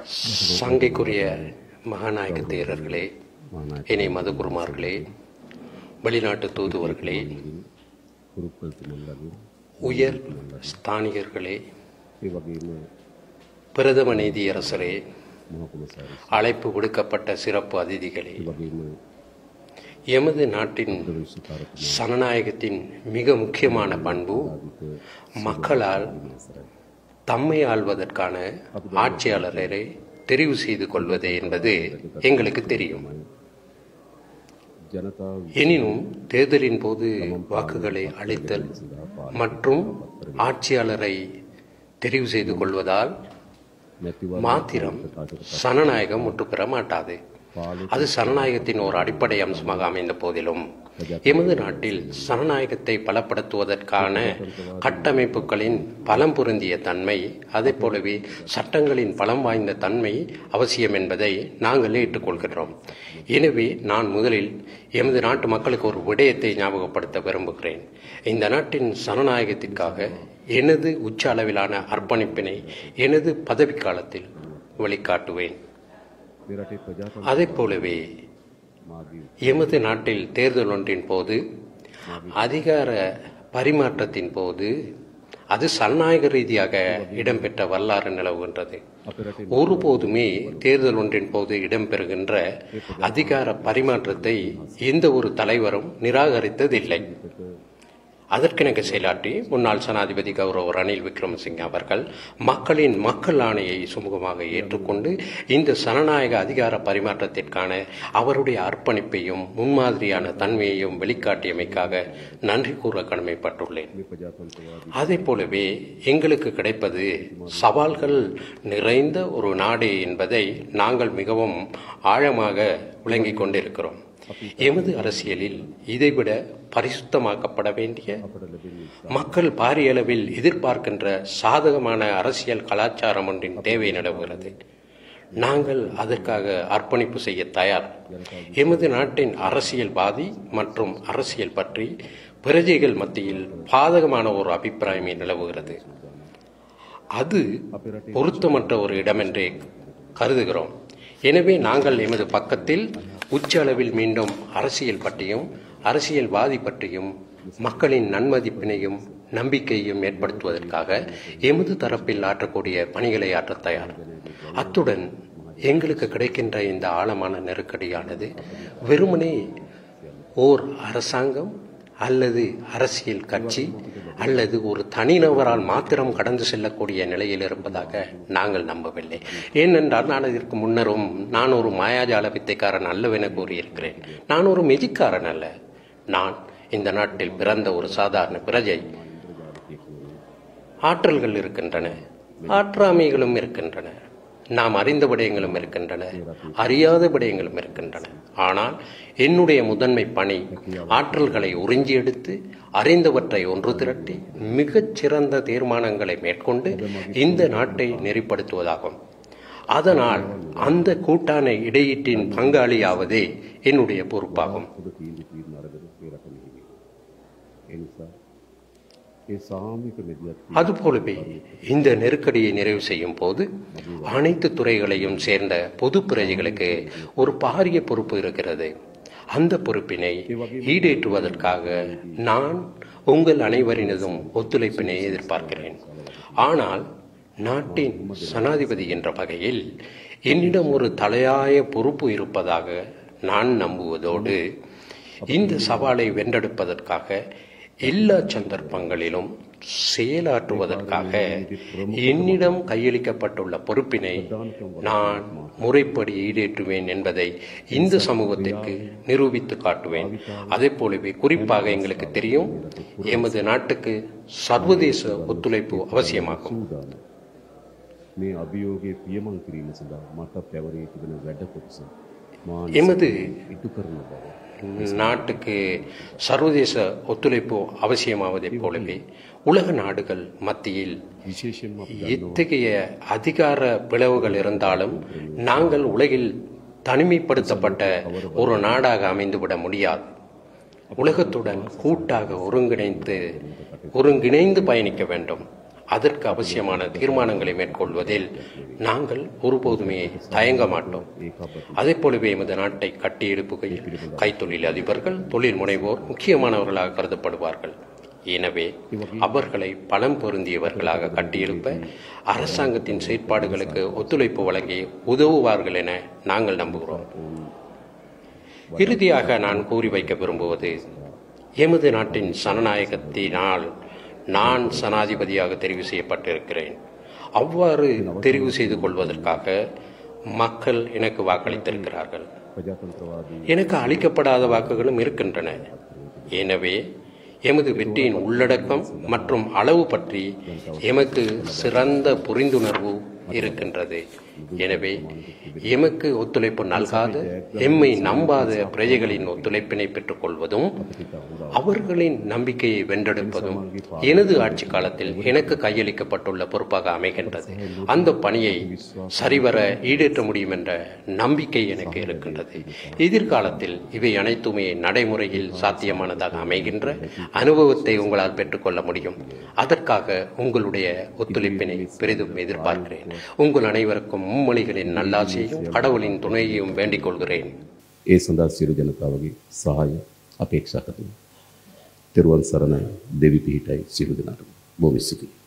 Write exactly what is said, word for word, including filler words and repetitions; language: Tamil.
சங்கைக்குரிய மகாநாயக தேரர்களே, இணை மதகுருமார்களே, வெளிநாட்டு தூதுவர்களே, உயர் ஸ்தானிகர்களே, பிரதம நீதியரசரே, அழைப்பு விடுக்கப்பட்ட சிறப்பு அதிதிகளே, எமது நாட்டின் சனநாயகத்தின் மிக முக்கியமான பண்பு மக்களால் தம்மை ஆள்வதற்கான ஆட்சியாளரை தெரிவு செய்து கொள்வது என்பது எங்களுக்கு தெரியும். எனினும் தேர்தலின் போது வாக்குகளை அளித்தல் மற்றும் ஆட்சியாளரை தெரிவு செய்து கொள்வதால் மாத்திரம் சனநாயகம் முற்று பெற மாட்டாது. அது சனநாயகத்தின் ஒரு அடிப்படை அம்சமாக அமைந்த போதிலும் எமது நாட்டில் சனநாயகத்தை பலப்படுத்துவதற்கான கட்டமைப்புகளின் பலம் பொருந்திய தன்மை, அதே போலவே சட்டங்களின் பலம் வாய்ந்த தன்மை அவசியம் என்பதை நாங்கள் ஏற்றுக்கொள்கிறோம். எனவே நான் முதலில் எமது நாட்டு மக்களுக்கு ஒரு விடயத்தை ஞாபகப்படுத்த விரும்புகிறேன். இந்த நாட்டின் சனநாயகத்திற்காக எனது உச்ச அளவிலான அர்ப்பணிப்பினை எனது பதவிக்காலத்தில் வெளிக்காட்டுவேன். அதே போலவே எமது நாட்டில் தேர்தல் ஒன்றின் போது அதிகார பரிமாற்றத்தின் போது அது சனநாயக ரீதியாக இடம்பெற்ற வரலாறு நிலவுகின்றது. ஒருபோதுமே தேர்தல் ஒன்றின் போது இடம்பெறுகின்ற அதிகார பரிமாற்றத்தை எந்த ஒரு தலைவரும் நிராகரித்ததில்லை. அதற்கிணங்க செயலாற்றி முன்னாள் ஜனாதிபதி கௌரவ ரணில் விக்ரமசிங்கே அவர்கள் மக்களின் மக்கள் ஆணையை சுமூகமாக ஏற்றுக்கொண்டு இந்த சனநாயக அதிகார பரிமாற்றத்திற்கான அவருடைய அர்ப்பணிப்பையும் முன்மாதிரியான தன்மையையும் வெளிக்காட்டியமைக்காக நன்றி கூற கடமைப்பட்டுள்ளேன். அதே போலவே எங்களுக்கு கிடைப்பது சவால்கள் நிறைந்த ஒரு நாடு என்பதை நாங்கள் மிகவும் ஆழமாக விளங்கிக் கொண்டிருக்கிறோம். எமது அரசியலில் இதைவிட பரிசுத்தமாக்கப்பட வேண்டிய, மக்கள் பாரிய அளவில் எதிர்பார்க்கின்ற சாதகமான அரசியல் கலாச்சாரம் ஒன்றின் தேவை நிலவுகிறது. நாங்கள் அதற்காக அர்ப்பணிப்பு செய்ய தயார். எமது நாட்டின் அரசியல்வாதி மற்றும் அரசியல் பற்றி பிரஜைகள் மத்தியில் பாதகமான ஒரு அபிப்பிராயமே நிலவுகிறது. அது பொருத்தமற்ற ஒரு இடமென்றே கருதுகிறோம். எனவே நாங்கள் எமது பக்கத்தில் உச்ச அளவில் மீண்டும் அரசியல் பற்றியும் அரசியல்வாதி பற்றியும் மக்களின் நன்மதிப்பினையும் நம்பிக்கையையும் ஏற்படுத்துவதற்காக எமது தரப்பில் ஆற்றக்கூடிய பணிகளை ஆற்ற தயார். அத்துடன் எங்களுக்கு கிடைக்கின்ற இந்த ஆழமான நெருக்கடியானது வெறுமனே ஓர் அரசாங்கம் அல்லது அரசியல் கட்சி அல்லது ஒரு தனிநபரால் மாத்திரம் கடந்து செல்லக்கூடிய நிலையில் இருப்பதாக நாங்கள் நம்பவில்லை. ஏனென்றால் நான் இதற்கு முன்னரும் நான் ஒரு மாயாஜால வித்தைக்காரன் அல்லவென கூறியிருக்கிறேன். நான் ஒரு மெஜிக்காரன் அல்ல. நான் இந்த நாட்டில் பிறந்த ஒரு சாதாரண பிரஜை. ஆற்றல்கள் இருக்கின்றன, ஆற்றாமைகளும் இருக்கின்றன, நாம் அறிந்த விடயங்களும் இருக்கின்றன, அறியாத விடயங்களும் இருக்கின்றன. ஆனால் என்னுடைய முதன்மை பணி ஆற்றல்களை உறிஞ்சி எடுத்து அறிந்தவற்றை ஒன்று திரட்டி மிகச் சிறந்த தீர்மானங்களை மேற்கொண்டு இந்த நாட்டை நெறிப்படுத்துவதாகும். அதனால் அந்த கூட்டான இடையீட்டின் பங்காளியாவதே என்னுடைய பொறுப்பாகும். அதுபோலவே இந்த நெருக்கடியை நிறைவு செய்யும் போது அனைத்து துறைகளையும் சேர்ந்த பொது பிரஜைகளுக்கு ஒரு பாரிய பொறுப்பு இருக்கிறது. அந்த பொறுப்பினை ஈடேற்றுவதற்காக நான் உங்கள் அனைவரினதும் ஒத்துழைப்பினை எதிர்பார்க்கிறேன். ஆனால் நாட்டின் ஜனாதிபதி என்ற வகையில் என்னிடம் ஒரு தலையாய பொறுப்பு இருப்பதாக நான் நம்புவதோடு இந்த சவாலை வென்றெடுப்பதற்காக எல்லா சந்தர்ப்பங்களிலும் செயலாற்றுவதற்காக என்னிடம் கையளிக்கப்பட்டுள்ள பொறுப்பினை நான் முறைப்படி ஈடேற்றுவேன் என்பதை இந்த சமூகத்திற்கு நிரூபித்து காட்டுவேன். அதே போலவே குறிப்பாக எங்களுக்கு தெரியும், எமது நாட்டுக்கு சர்வதேச ஒத்துழைப்பு அவசியமாகும். எமது நாட்டுக்கு சர்வதேச ஒத்துழைப்பு அவசியமாவதை போலவே உலக நாடுகள் மத்தியில் எத்தகைய அதிகார பிளவுகள் இருந்தாலும் நாங்கள் உலகில் தனிமைப்படுத்தப்பட்ட ஒரு நாடாக அமைந்துவிட முடியாது. உலகத்துடன் கூட்டாக ஒருங்கிணைந்து ஒருங்கிணைந்து பயணிக்க வேண்டும். அதற்கு அவசியமான தீர்மானங்களை மேற்கொள்வதில் நாங்கள் ஒருபோதுமே தயங்க மாட்டோம். அதே போலவே எமது நாட்டை கட்டியெழுப்புகையில் கைத்தொழில் அதிபர்கள், தொழில் முனைவோர் முக்கியமானவர்களாக கருதப்படுவார்கள். எனவே அவர்களை பலம் பொருந்தியவர்களாக கட்டியெழுப்ப அரசாங்கத்தின் செயற்பாடுகளுக்கு ஒத்துழைப்பு வழங்கி உதவுவார்கள் என நாங்கள் நம்புகிறோம். இறுதியாக நான் கூறி வைக்க விரும்புவது, எமது நாட்டின் சனநாயகத்தினால் நான் சனாதிபதியாக தெரிவு செய்யப்பட்டிருக்கிறேன். அவ்வாறு தெரிவு செய்து கொள்வதற்காக மக்கள் எனக்கு வாக்களித்திருக்கிறார்கள். எனக்கு அளிக்கப்படாத வாக்குகளும் இருக்கின்றன. எனவே எமது வெற்றியின் உள்ளடக்கம் மற்றும் அளவு பற்றி எமக்கு சிறந்த புரிந்துணர்வு இருக்கின்றது. எனவே எமக்கு ஒத்துழைப்பு நல்காத, எம்மை நம்பாத பிரஜைகளின் ஒத்துழைப்பினை பெற்றுக் கொள்வதும் அவர்களின் நம்பிக்கையை வென்றெடுப்பதும் எனது ஆட்சி காலத்தில் எனக்கு கையளிக்கப்பட்டுள்ள பொறுப்பாக அமைகின்றது. அந்த பணியை சரிவர ஈடேற்ற முடியும் என்ற நம்பிக்கை எனக்கு இருக்கின்றது. எதிர்காலத்தில் இவை அனைத்துமே நடைமுறையில் சாத்தியமானதாக அமைகின்ற அனுபவத்தை உங்களால் பெற்றுக்கொள்ள முடியும். அதற்காக உங்களுடைய ஒத்துழைப்பினை பெரிதும் எதிர்பார்க்கிறேன். உங்கள் அனைவருக்கும் மும்மொழிகளின் நல்லாசியையும் கடவுளின் துணையையும் வேண்டிக் கொள்கிறேன். ඒ සඳහා සියලු ජනතාවගේ සහාය අපේක්ෂා කරනවා. තෙරුවන් සරණයි. දෙවි පිහිටයි සියලු දෙනාටම. බොහොම ස්තුතියි.